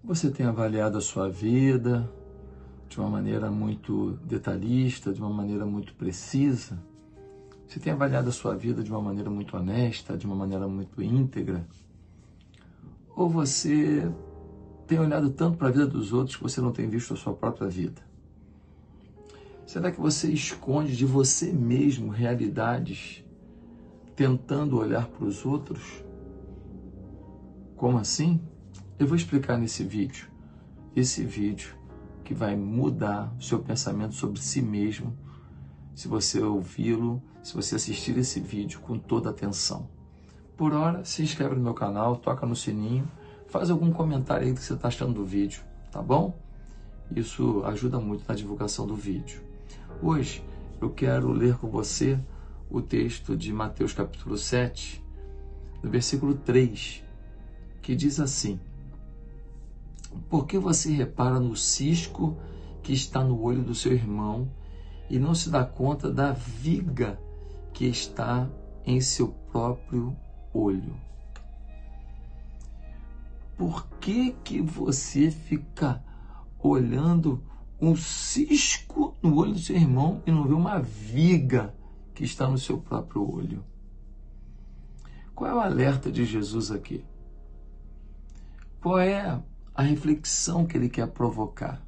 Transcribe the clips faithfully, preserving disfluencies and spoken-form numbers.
Você tem avaliado a sua vida de uma maneira muito detalhista, de uma maneira muito precisa? Você tem avaliado a sua vida de uma maneira muito honesta, de uma maneira muito íntegra? Ou você tem olhado tanto para a vida dos outros que você não tem visto a sua própria vida? Será que você esconde de você mesmo realidades tentando olhar para os outros? Como assim? Eu vou explicar nesse vídeo. Esse vídeo que vai mudar o seu pensamento sobre si mesmo, se você ouvi-lo, se você assistir esse vídeo com toda atenção. Por hora, se inscreve no meu canal, toca no sininho, faz algum comentário aí do que você está achando do vídeo, tá bom? Isso ajuda muito na divulgação do vídeo. Hoje, eu quero ler com você o texto de Mateus capítulo sete, no versículo três, que diz assim: por que você repara no cisco que está no olho do seu irmão e não se dá conta da viga que está em seu próprio olho? Por que que você fica olhando um cisco no olho do seu irmão e não vê uma viga que está no seu próprio olho? Qual é o alerta de Jesus aqui? Qual é a reflexão que ele quer provocar?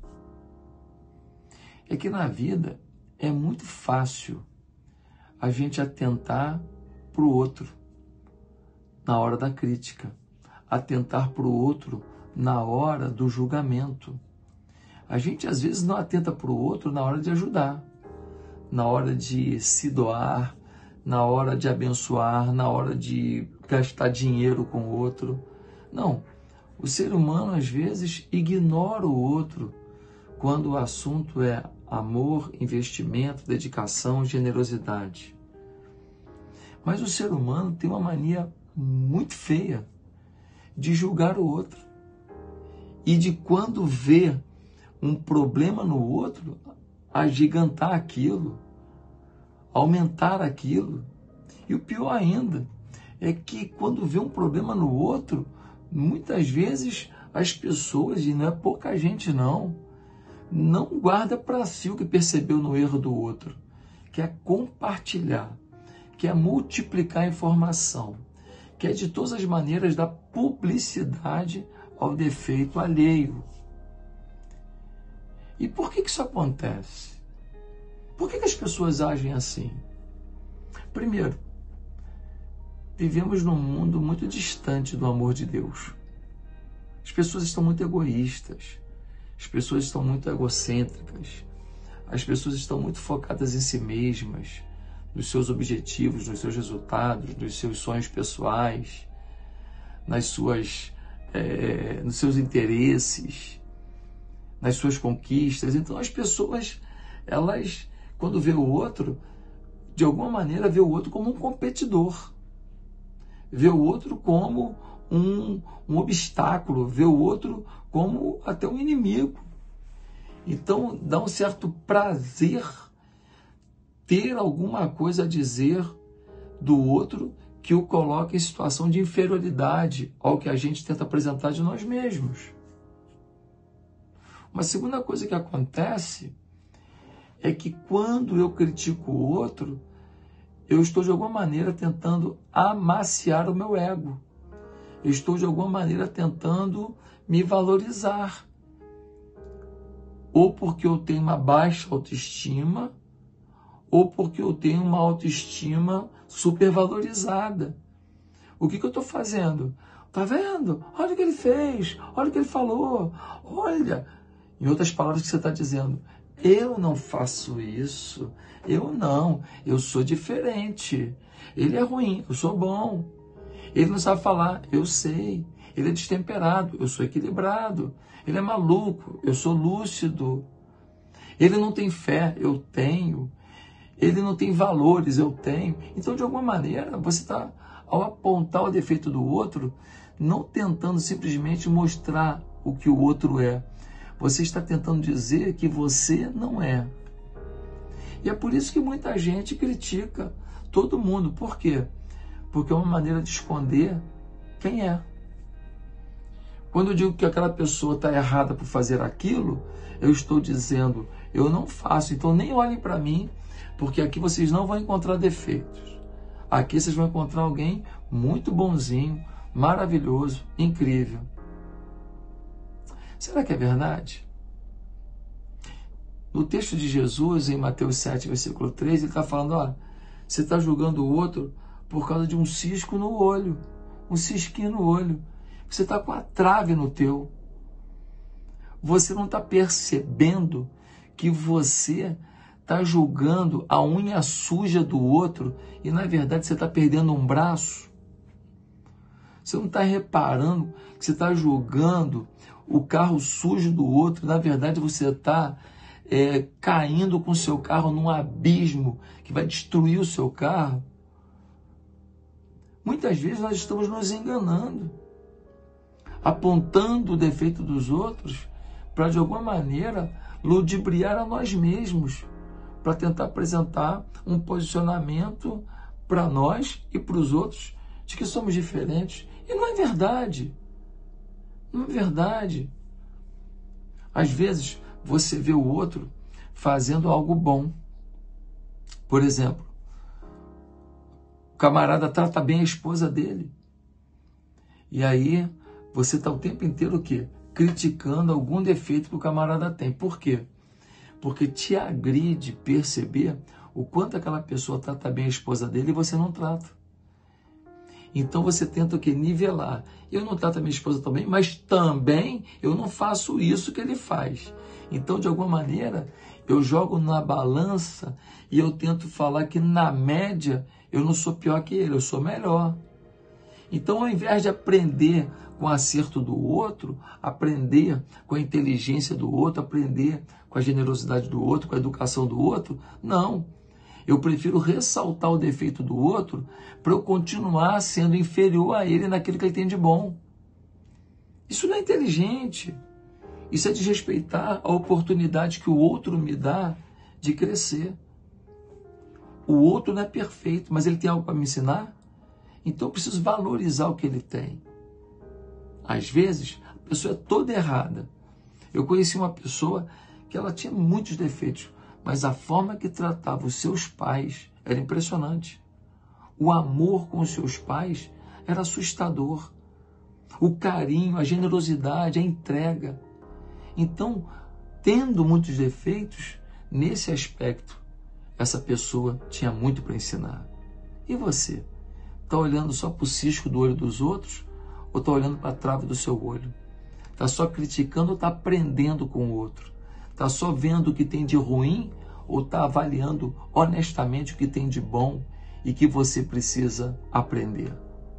É que na vida é muito fácil a gente atentar para o outro na hora da crítica, atentar para o outro na hora do julgamento. A gente às vezes não atenta para o outro na hora de ajudar, na hora de se doar, na hora de abençoar, na hora de gastar dinheiro com o outro. Não. O ser humano, às vezes, ignora o outro quando o assunto é amor, investimento, dedicação, generosidade. Mas o ser humano tem uma mania muito feia de julgar o outro. E de quando vê um problema no outro, agigantar aquilo, aumentar aquilo. E o pior ainda é que quando vê um problema no outro, muitas vezes as pessoas, e não é pouca gente não, não guarda para si o que percebeu no erro do outro, quer compartilhar, quer multiplicar a informação, quer de todas as maneiras dar publicidade ao defeito alheio. E por que que isso acontece? Por que que as pessoas agem assim? Primeiro, vivemos num mundo muito distante do amor de Deus. As pessoas estão muito egoístas, as pessoas estão muito egocêntricas, as pessoas estão muito focadas em si mesmas, nos seus objetivos, nos seus resultados, nos seus sonhos pessoais, nas suas, é, nos seus interesses, nas suas conquistas. Então as pessoas, elas, quando vê o outro, de alguma maneira vê o outro como um competidor, vê o outro como um, um obstáculo, vê o outro como até um inimigo. Então dá um certo prazer ter alguma coisa a dizer do outro que o coloca em situação de inferioridade ao que a gente tenta apresentar de nós mesmos. Uma segunda coisa que acontece é que quando eu critico o outro, eu estou de alguma maneira tentando amaciar o meu ego. Eu estou de alguma maneira tentando me valorizar. Ou porque eu tenho uma baixa autoestima, ou porque eu tenho uma autoestima supervalorizada. O que que eu estou fazendo? Tá vendo? Olha o que ele fez, olha o que ele falou, olha. Em outras palavras, o que você está dizendo? Eu não faço isso, eu não, eu sou diferente. Ele é ruim, eu sou bom. Ele não sabe falar, eu sei. Ele é destemperado, eu sou equilibrado. Ele é maluco, eu sou lúcido. Ele não tem fé, eu tenho. Ele não tem valores, eu tenho. Então, de alguma maneira, você está, ao apontar o defeito do outro, não tentando simplesmente mostrar o que o outro é. Você está tentando dizer que você não é. E é por isso que muita gente critica todo mundo. Por quê? Porque é uma maneira de esconder quem é. Quando eu digo que aquela pessoa está errada por fazer aquilo, eu estou dizendo, eu não faço, então nem olhem para mim, porque aqui vocês não vão encontrar defeitos. Aqui vocês vão encontrar alguém muito bonzinho, maravilhoso, incrível. Será que é verdade? No texto de Jesus, em Mateus sete, versículo três, ele está falando, olha, você está julgando o outro por causa de um cisco no olho, um cisquinho no olho. Você está com a trave no teu. Você não está percebendo que você está julgando a unha suja do outro e, na verdade, você está perdendo um braço. Você não está reparando que você está julgando o carro sujo do outro. Na verdade, você está é, caindo com o seu carro num abismo que vai destruir o seu carro. Muitas vezes nós estamos nos enganando, apontando o defeito dos outros para, de alguma maneira, ludibriar a nós mesmos, para tentar apresentar um posicionamento para nós e para os outros de que somos diferentes. E não é verdade. Não é verdade. Às vezes, você vê o outro fazendo algo bom. Por exemplo, o camarada trata bem a esposa dele. E aí, você está o tempo inteiro o quê? Criticando algum defeito que o camarada tem. Por quê? Porque te agride perceber o quanto aquela pessoa trata bem a esposa dele e você não trata. Então você tenta o quê? Nivelar. Eu não trato a minha esposa tão bem, mas também eu não faço isso que ele faz. Então, de alguma maneira, eu jogo na balança e eu tento falar que, na média, eu não sou pior que ele, eu sou melhor. Então, ao invés de aprender com o acerto do outro, aprender com a inteligência do outro, aprender com a generosidade do outro, com a educação do outro, não. Eu prefiro ressaltar o defeito do outro para eu continuar sendo inferior a ele naquilo que ele tem de bom. Isso não é inteligente. Isso é desrespeitar a oportunidade que o outro me dá de crescer. O outro não é perfeito, mas ele tem algo para me ensinar? Então eu preciso valorizar o que ele tem. Às vezes, a pessoa é toda errada. Eu conheci uma pessoa que ela tinha muitos defeitos, mas a forma que tratava os seus pais era impressionante. O amor com os seus pais era assustador. O carinho, a generosidade, a entrega. Então, tendo muitos defeitos, nesse aspecto, essa pessoa tinha muito para ensinar. E você? Está olhando só para o cisco do olho dos outros ou está olhando para a trave do seu olho? Está só criticando ou está aprendendo com o outro? Está só vendo o que tem de ruim ou está avaliando honestamente o que tem de bom e que você precisa aprender?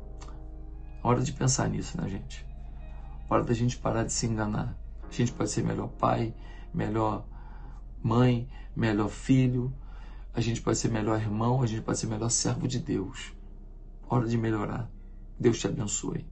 Hora de pensar nisso, né, gente? Hora da gente parar de se enganar. A gente pode ser melhor pai, melhor mãe, melhor filho. A gente pode ser melhor irmão, a gente pode ser melhor servo de Deus. Hora de melhorar. Deus te abençoe.